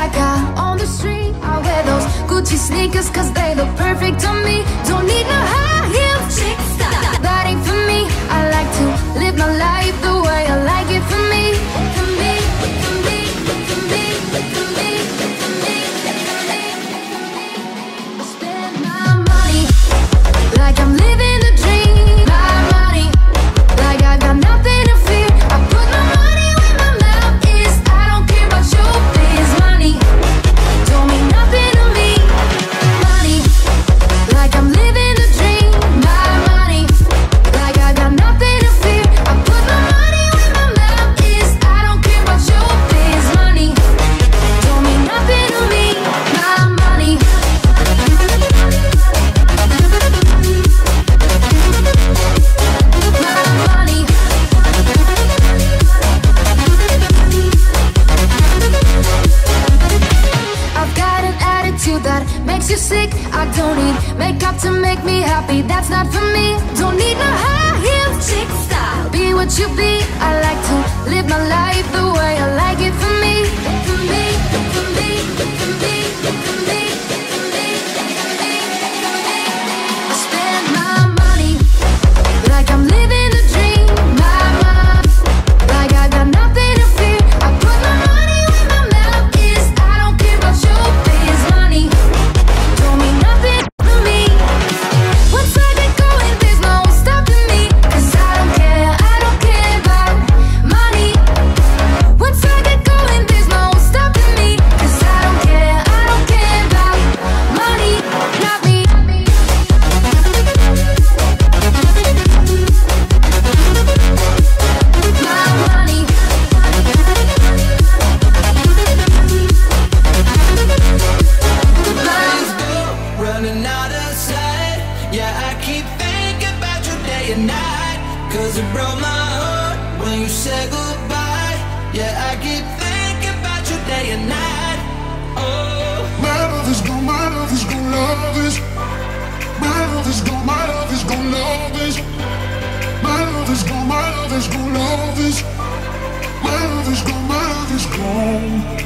like out on the street. I wear those Gucci sneakers cause they look perfect on me. Don't need no high heels, chick style, that ain't for me. I like to live my life the way I like it for me. For me, for me, for me, for me, for me, for me. I spend my money like I'm living the dream. My money like I got nothing to fear. I put my money where my mouth is. I don't care about your biz. Money don't mean nothing to me. Money like I'm living the dream. My money like I got nothing to fear. I put my money where my mouth is. I don't care about your biz. Money don't mean nothing to me. My money. I've got an attitude that makes you sick. I don't need makeup to make me happy. That's not for me. Don't need no high heels, chick style. Be what you be. I like to live my life the way I like it for me. For me, for me, for me, for me, for me, for me. I spend my money like I'm living the dream. My mind like I got nothing to fear. I put my money where my mouth is. I don't care about your biz. Money don't mean nothing to me. Once I get going, there's no stopping me. Cause I don't care about money. Once I get going, there's no stopping me. Cause I don't care about money. Not me. My money. Running out of sight. Yeah, I keep thinking about you day and night. Cause it broke my heart when you said goodbye. Yeah, I keep thinking about you day and night. Oh, My love is gone, my love is gone, love is. My love is gone, my love is gone, love is. My love is gone, my love is gone, love is. My love is gone, my love is gone.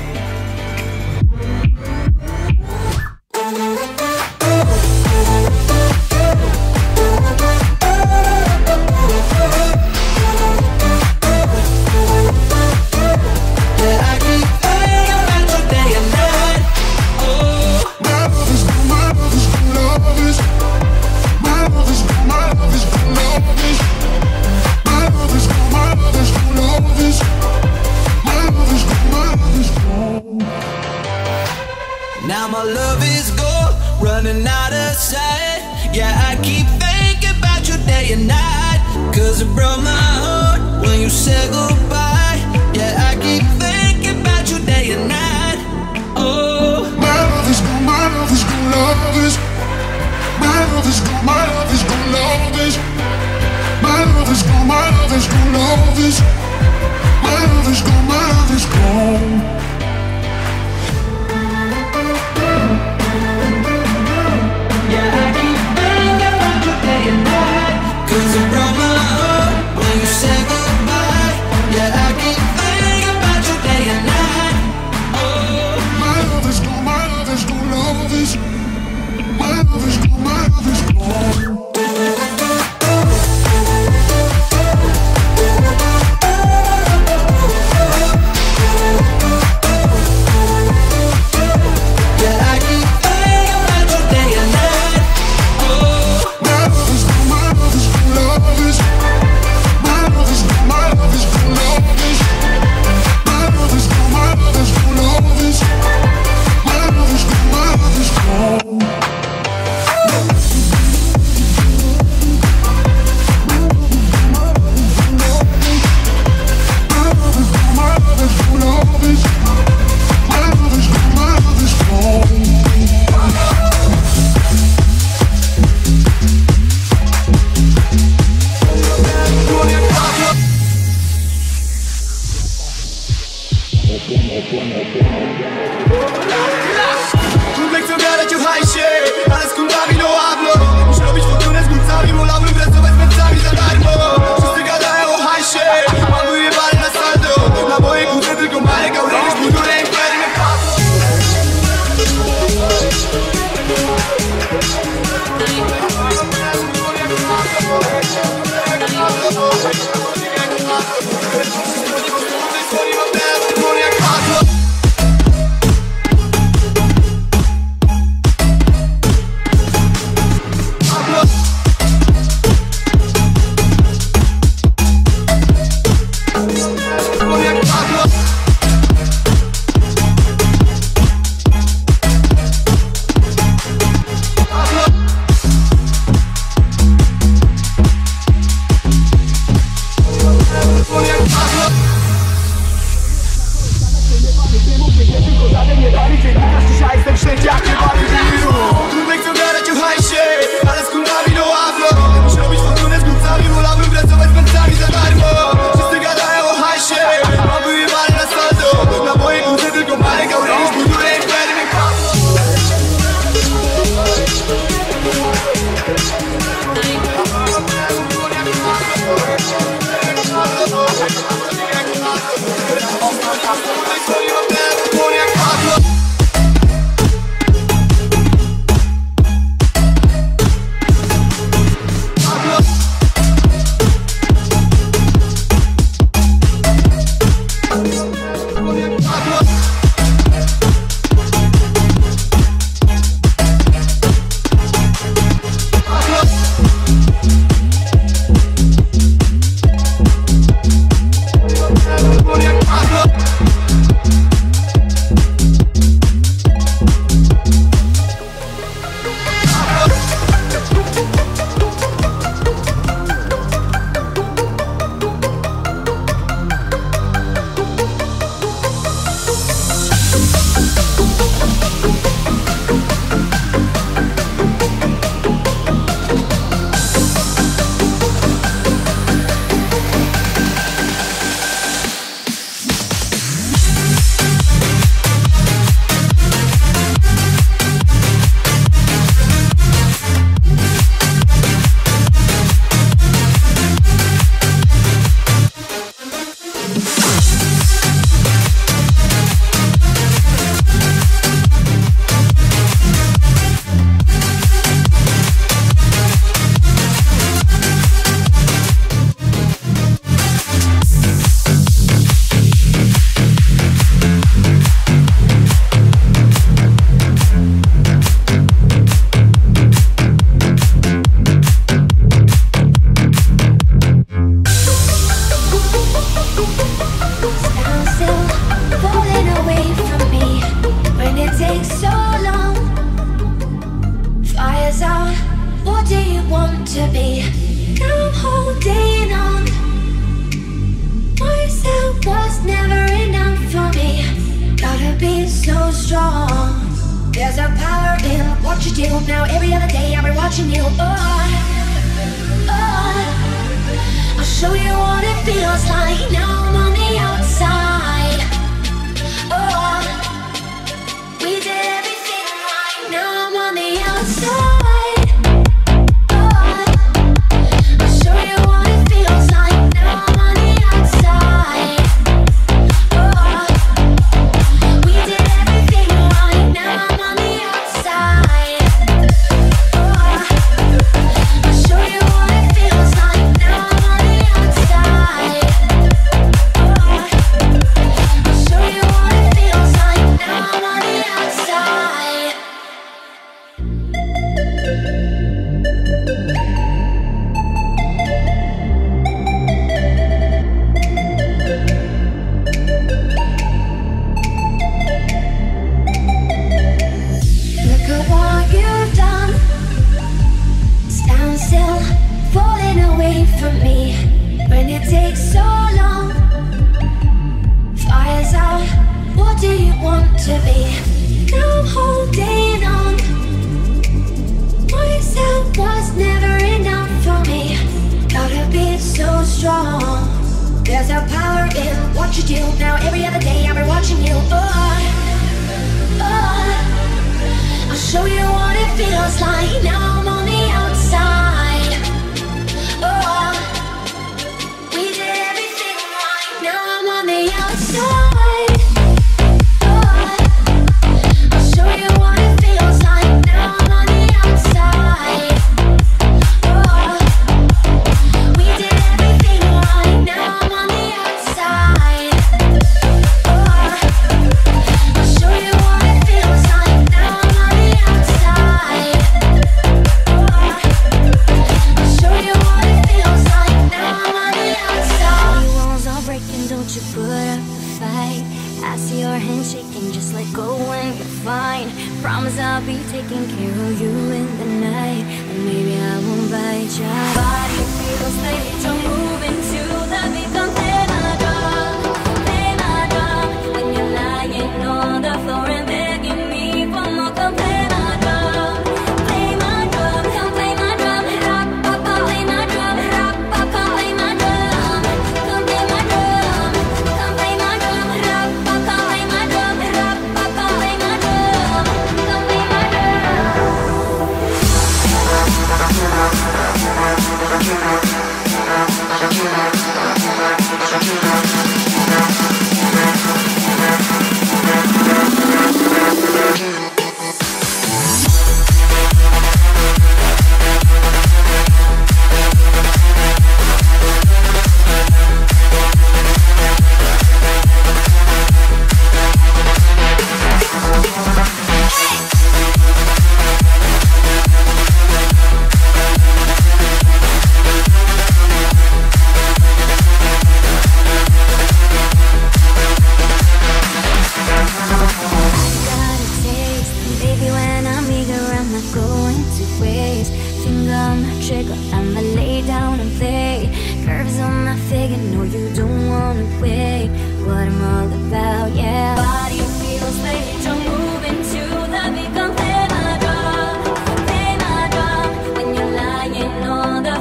yeah, I keep thinking about you day and night. Oh, My love is gone, my love is gone, love is. My love is gone, my love is gone, love is. My love is gone, my love is gone, love is. My love is gone, my love is gone. now my love is gone, running out of sight. Yeah, I keep thinking about you day and night. Cause it broke my heart when you said goodbye. Yeah, I keep thinking about you day and night. Oh, My love is gone, my love is gone, love is. My love is gone, my love is gone, love is. My love is gone, my love is gone, love is. My love is gone, my love is gone. yeah, I keep thinking about you day and night. Cause it broke my heart when you said goodbye. Yeah, I keep thinking about you day and night. Oh, My love is gone, my love is gone, love is. My love is gone, my love is gone.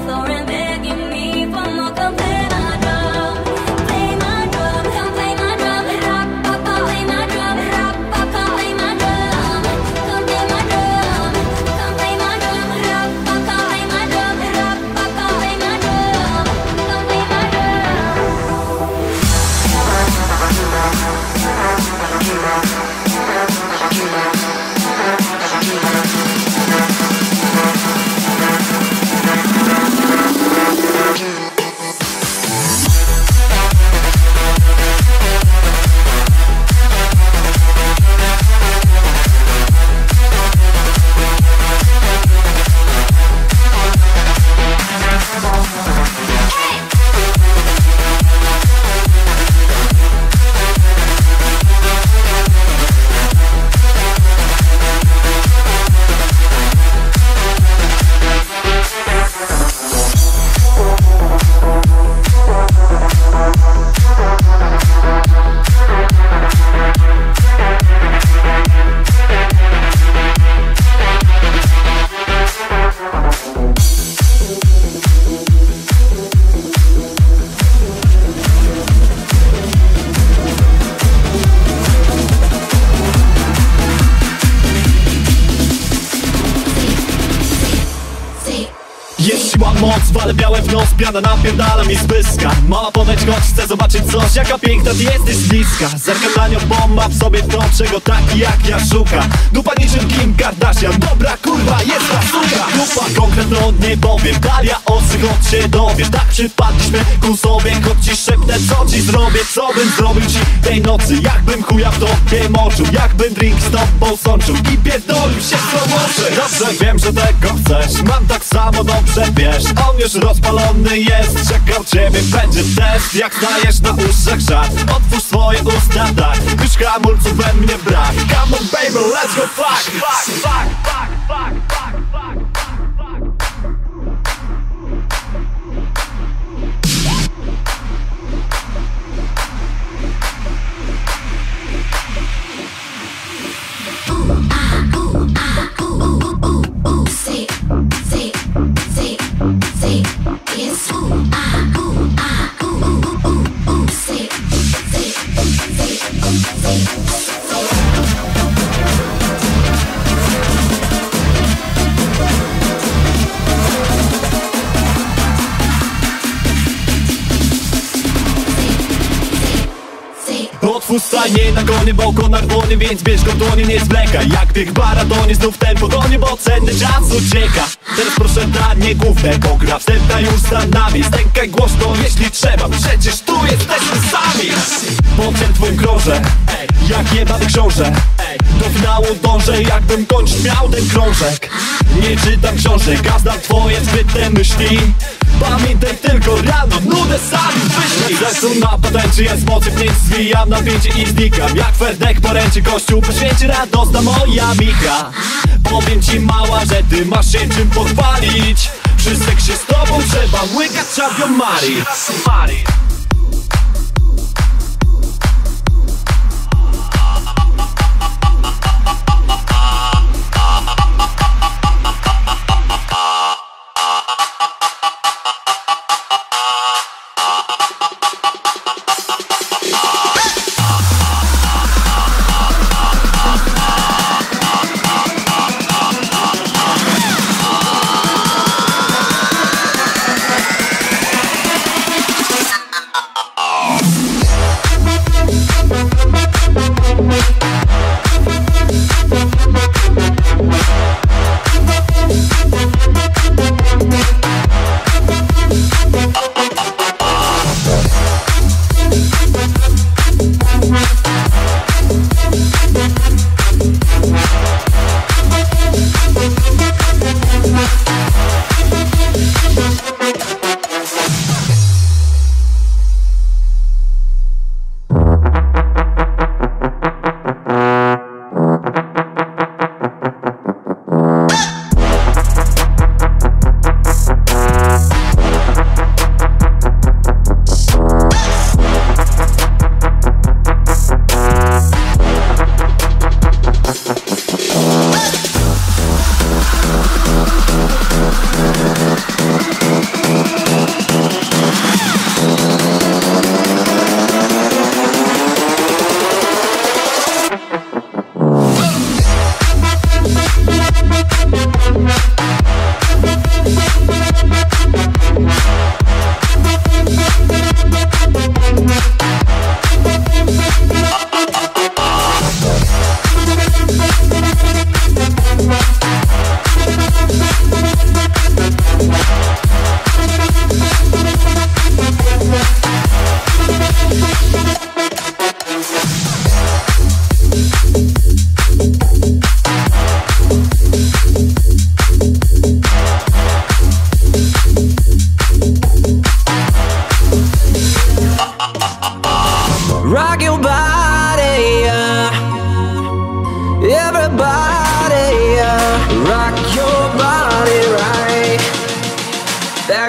floor and begging me for more. Come play my drum, play my drum, come play my drum, rock, papa, play my drum, rock, papa, play my drum, come play my drum, come play my drum, rock, papa, play my drum, rock, papa, play my drum, come play my Jest siła, moc, walę białe w nos, piana napierdala mi z pyska. Mała podejdź, choć chcę zobaczyć coś, jaka piękna ty jesteś z bliska. Zerkam na nią, bo ma w sobie to, czego taki jak ja szuka. Dupa niczym Kim Kardashian, dobra kurwa, jest ta suka. Dupa konkretno nie powiem, Daria osy, choć się dowiesz. Tak przypadliśmy ku sobie, choć ci szepnę, co ci zrobię. Co bym zrobił ci tej nocy, jakbym chuja w tobie moczył, jakbym drink z tobą sączył i pierdolił się w promoszy. Dobrze wiem, że tego chcesz, mam tak samo, dobrze wiesz. On już rozpalony jest, czekał ciebie, będzie test. Jak stajesz na uszach żart, otwórz swoje usta, tak. Już hamulców we mnie brak. Come on baby, let's go fuck, fuck, fuck, fuck, fuck, fuck, fuck, fuck. Otwórz stajnie na konie, bo konar płonie, więc bierz go dłonie, nie zwlekaj. Jak bieg maratonie, znów ten pogonie, bo cenny czas ucieka. Teraz proszę danie główne, bo gra wstępna już za nami. Stękaj głośno, jeśli trzeba, przecież tu jesteśmy sami. Potem twoim krążę, jak jebany książę. Do finału dążę, jakbym kończyć miał ten krążek. Nie czytam książek, a znam twoje zbytne myśli. Pamiętaj tylko rano, nudę sami wyślij. Zresztą na patencie jest mocy, w niej zwijam napięcie i znikam. Jak Ferdek poręczy kościół, poświęci radosna moja Micha. Powiem ci mała, że ty masz się czym pochwalić. Przy seksie z tobą trzeba łykać Champion Mari.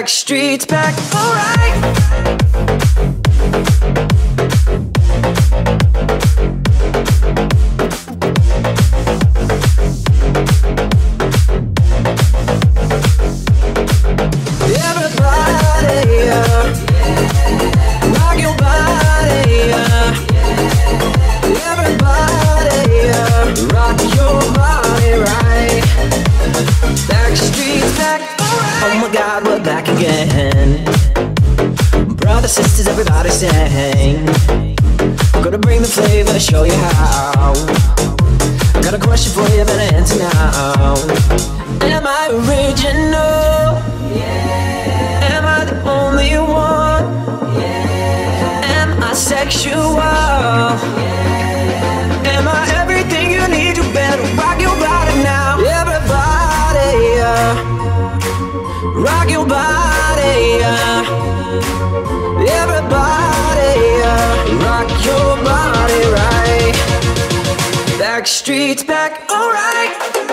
Backstreet's back, alright. Everybody, rock your body, everybody, rock your body right. Backstreet's back, alright. Oh my God, we're back again. Brothers, sisters, everybody sing. Gonna bring the flavor, show you how. Got a question for you, better answer now. Am I original? Yeah. Am I the only one? Yeah. Am I sexual? Yeah. Am I everything you need? You better rock your body now. Everybody, rock your body. Everybody, rock your body right. Backstreet's back, alright.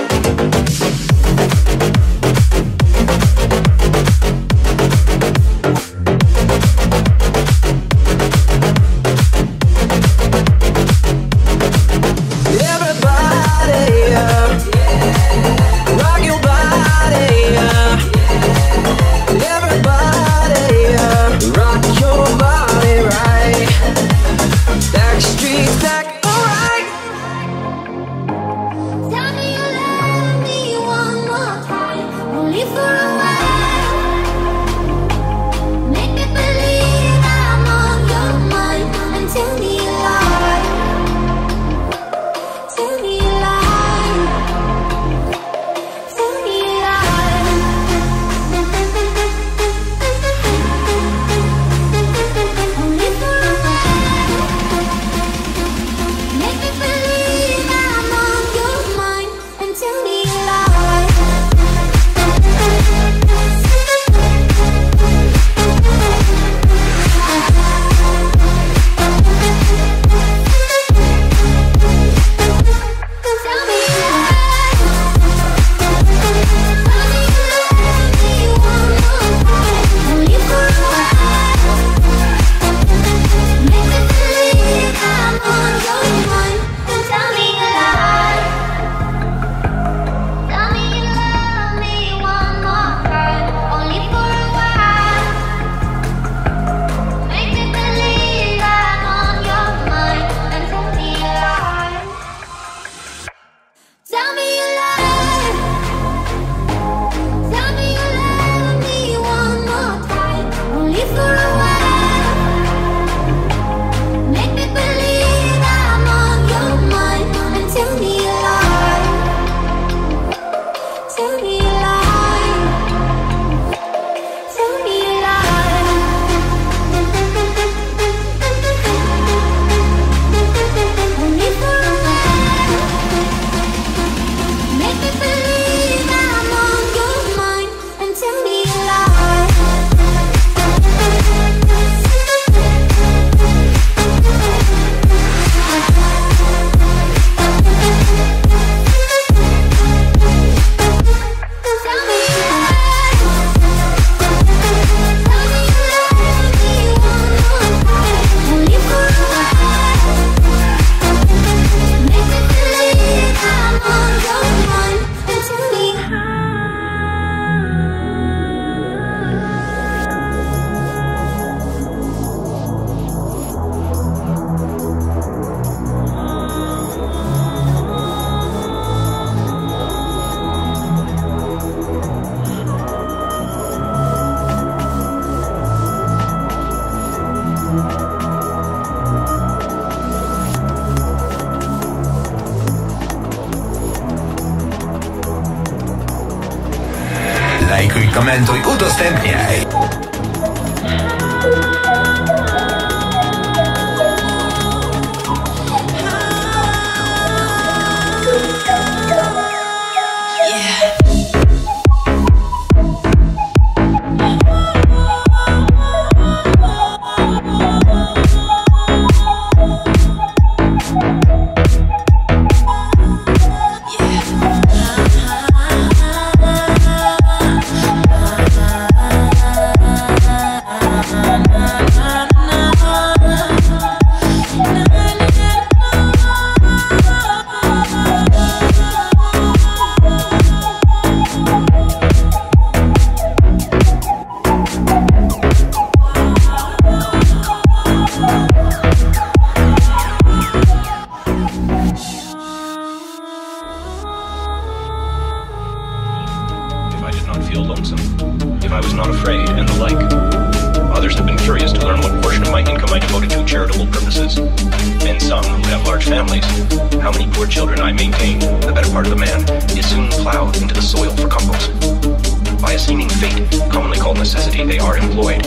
Lajkuj, komentuj, udostępniaj.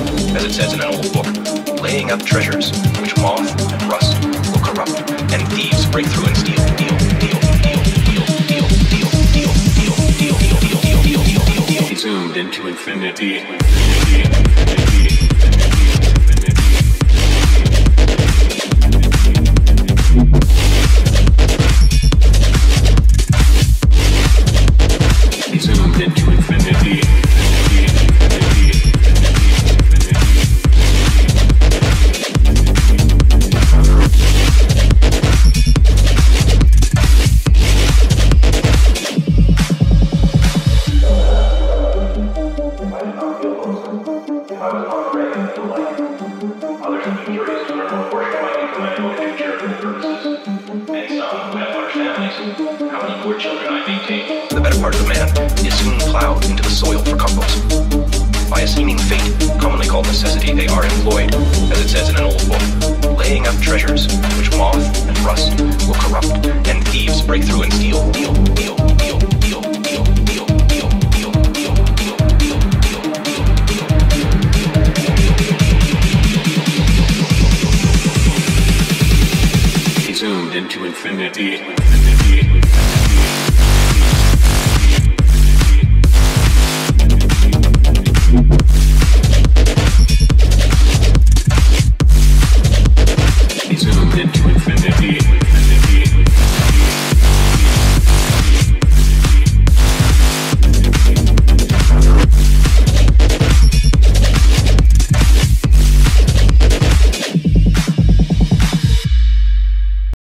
as it says in an old book, laying up treasures which moth and rust will corrupt, and thieves break through and steal. Zoomed into infinity. Zoomed into infinity. The better part of the man is soon plowed into the soil for compost. By a seeming fate, commonly called necessity, they are employed, as it says in an old book, laying up treasures which moth and rust will corrupt, and thieves break through and steal. Zoomed into infinity.